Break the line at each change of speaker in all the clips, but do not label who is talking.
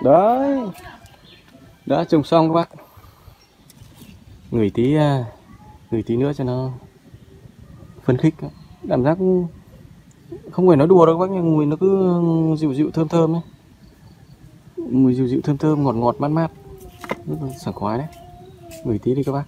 Đấy, đã trồng xong các bác. Ngửi tí nữa cho nó phấn khích. Cảm giác không phải nói đùa đâu các bác, nhưng mùi nó cứ dịu dịu thơm thơm ấy. Mùi dịu dịu thơm thơm, ngọt ngọt mát mát, rất là sảng khoái đấy. Ngửi tí đi các bác.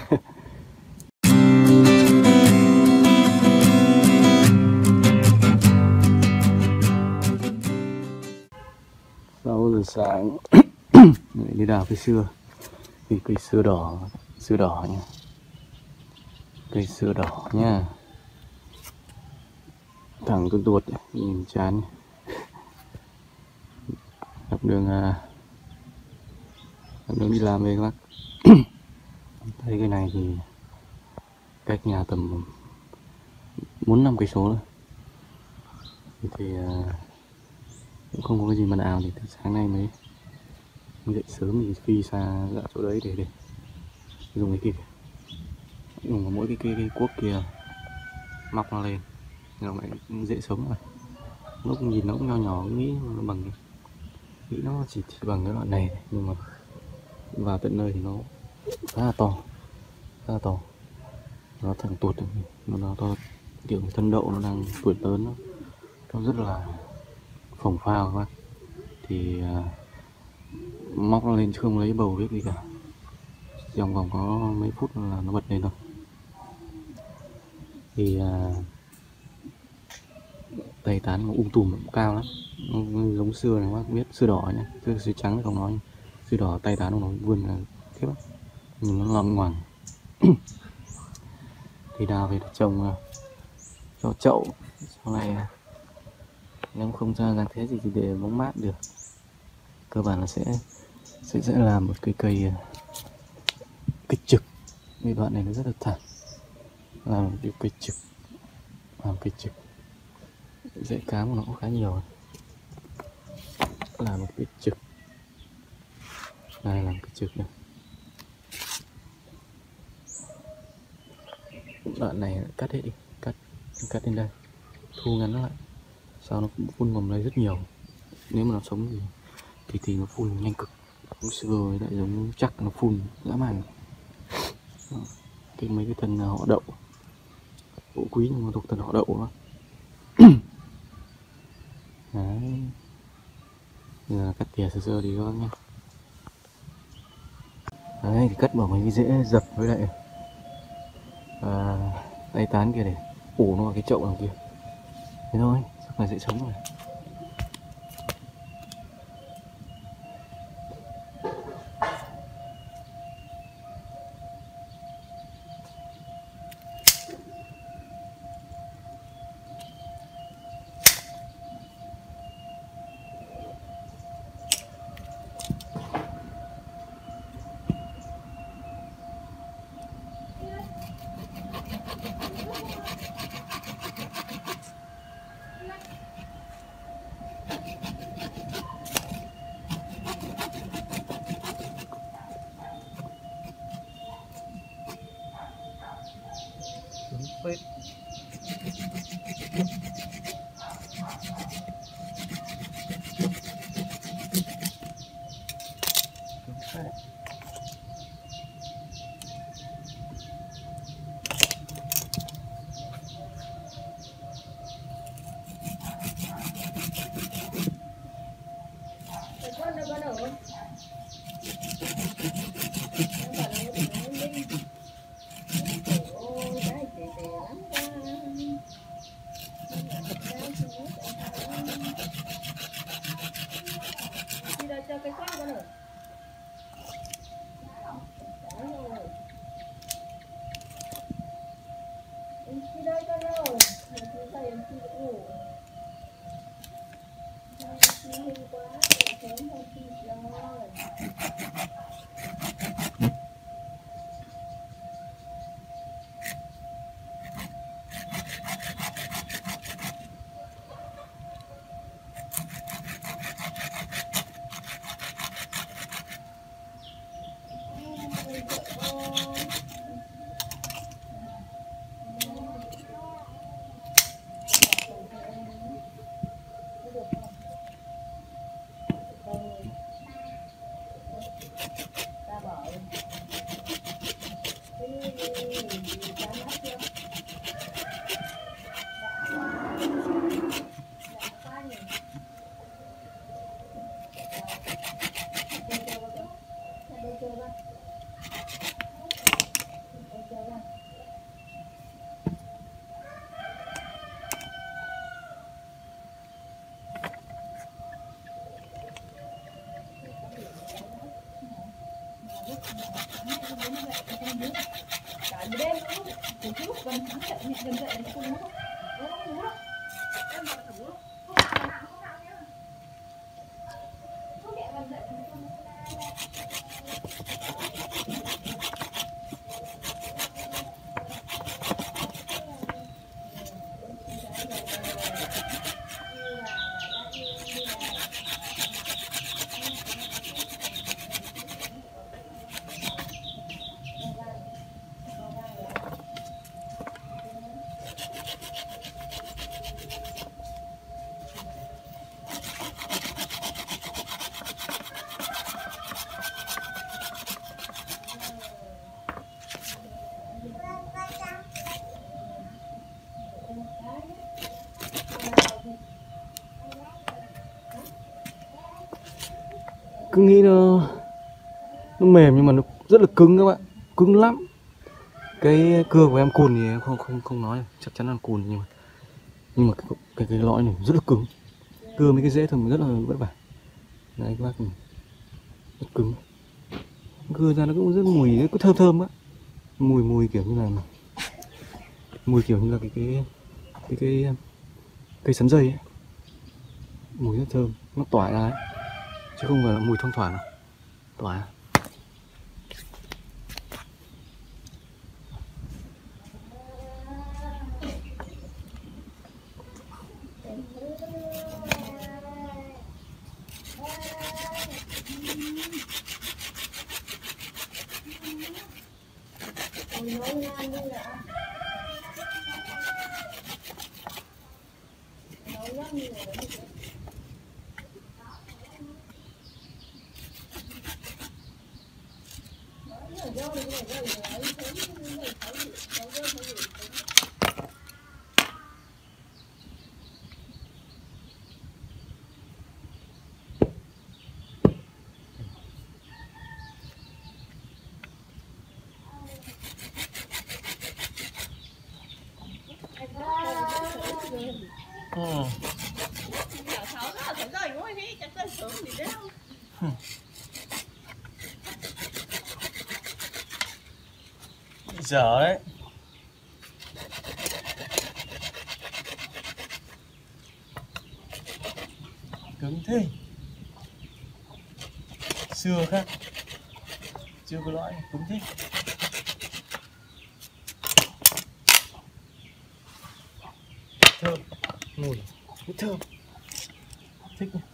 Sau giờ sáng đi đào cây sưa. Cây sưa đỏ nha. Cây sưa đỏ nha. Thẳng con tuột nhìn chán. Dọc đường đi làm về các bác. Thấy cái này thì cách nhà tầm 4-5 cây số thôi. Thì cũng không có cái gì mà nào, thì từ sáng nay mới dậy sớm thì phi xa dạo chỗ đấy để dùng cái kia, dùng vào mỗi cái cuốc kia móc nó lên, rồi lại dễ sống rồi. Lúc nhìn nó cũng nho nhỏ, nghĩ nó bằng, nghĩ nó chỉ bằng cái đoạn này, nhưng mà vào tận nơi thì nó khá là to, nó thẳng tuột, nó to kiểu thân đậu, nó đang tuổi lớn, nó rất là phồng phao các bác. Thì móc nó lên chứ không lấy bầu biết gì cả, trong vòng có mấy phút là nó bật lên thôi. Thì tay tán nó tùm cũng cao lắm, nó giống sưa này các bác biết, sưa đỏ nhá, sưa trắng thì không nói, sưa đỏ tay tán nó vươn là khiếp lắm, nhìn nó loằng ngoằng. Thì đào về trồng cho chậu, sau này nếu không ra dáng thế gì thì để bóng mát được. Cơ bản là sẽ làm một cây trực. Cái đoạn này nó rất là thẳng, làm một cây trực, dễ cám của nó cũng khá nhiều. Làm một cây trực này, làm cái trực này. Đoạn này cắt hết đi, cắt lên đây, thu ngắn nó lại, sau nó cũng phun mầm đây rất nhiều. Nếu mà nó sống thì nó phun nhanh cực, giống sưa lại giống chắc, nó phun dã man. Mấy cái thân họ đậu, gỗ quý nhưng mà thuộc thân họ đậu đó. Đấy, giờ cắt tỉa sơ đi các bác nhé. Đấy, thì cắt bỏ mấy cái rễ dập với lại tay tán kia để ủ nó vào cái chậu đằng kia. Thế thôi, chắc là dễ sống rồi. Phết. Cho cái khoác con ơi. Em đi đây con ơi. Mình cứ tay em chưa ngủ. Em chưa hên quá, em sớm hơn chị rồi. Cứ nghĩ nó mềm nhưng mà nó rất là cứng các bạn, cứng lắm. Cái cưa của em cùn thì em không nói, chắc chắn là cùn, nhưng mà cái lõi này rất là cứng. Cưa mấy cái rễ thường rất là vất vả. Đấy các bác, rất cứng. Cưa ra nó cũng rất mùi, cứ thơm thơm á, mùi kiểu như là cái cây sắn dây ấy. Mùi rất thơm, nó tỏa ra ấy, chứ không phải là mùi thoang thoảng đâu, tỏa. Dở đấy. Cứng thế. Xưa khác, chưa có lõi cứng thế. Thơm, mùi rất thơm, thích nhỉ.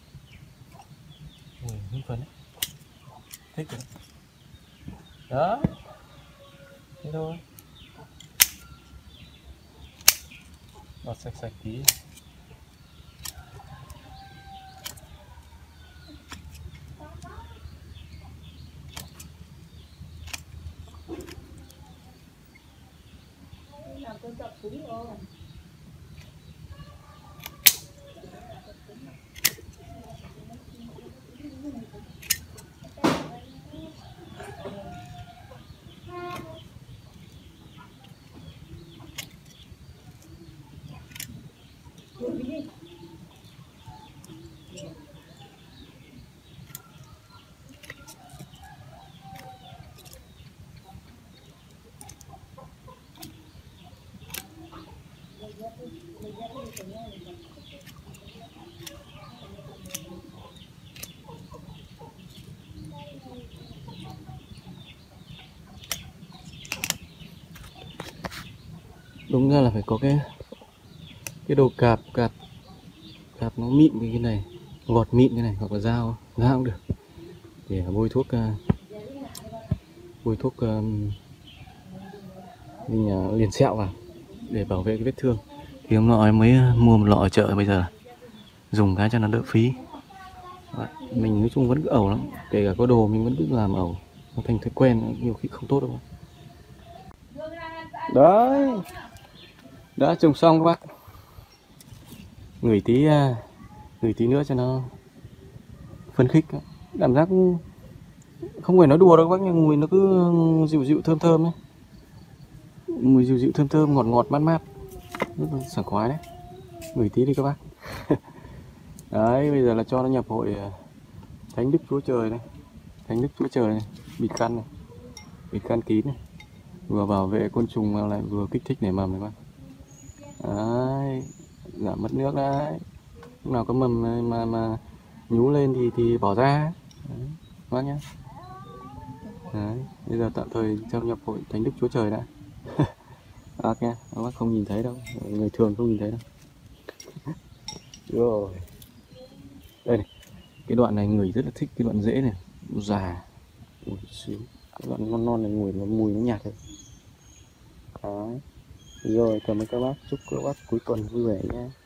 Mùi hương phấn đấy, thích rồi. Đó, thế thôi. Lọt sạch sạch tí. Đúng ra là phải có cái đồ cạp nó mịn cái này, gọt mịn cái này, hoặc là dao cũng được, để bôi thuốc liền sẹo vào để bảo vệ cái vết thương. Thì hôm nọ em mới mua một lọ ở chợ, bây giờ dùng cái cho nó đỡ phí. Mình nói chung vẫn cứ ẩu lắm, kể cả có đồ mình vẫn cứ làm ẩu, nó thành thói quen, nhiều khi không tốt đâu. Đấy, đã trồng xong các bác. Ngửi tí nữa cho nó phấn khích. Cảm giác không phải nói đùa đâu các bác, nhưng mùi nó cứ dịu thơm thơm ấy. Mùi dịu thơm ngọt mát, rất là sảng khoái đấy. Ngửi tí đi các bác. Đấy, bây giờ là cho nó nhập hội Thánh Đức Chúa Trời này, Thánh Đức Chúa Trời này, bịt căn này. bịt can kín này, vừa bảo vệ côn trùng mà lại vừa kích thích nảy mầm này các bạn. Đấy, giảm mất nước đấy. Lúc nào có mầm mà nhú lên thì bỏ ra. Đấy, các bác nhé. Đấy, bây giờ tạm thời trong nhập hội Thánh Đức Chúa Trời đã. Các bác nhé, các bác không nhìn thấy đâu, người thường không nhìn thấy đâu. Rồi, đây này, cái đoạn này người rất là thích cái đoạn rễ này, nó già, ui xíu. Cái đoạn non non này mùi nó nhạt rồi. Đấy. Rồi, cảm ơn các bác, chúc các bác cuối tuần vui vẻ nhé.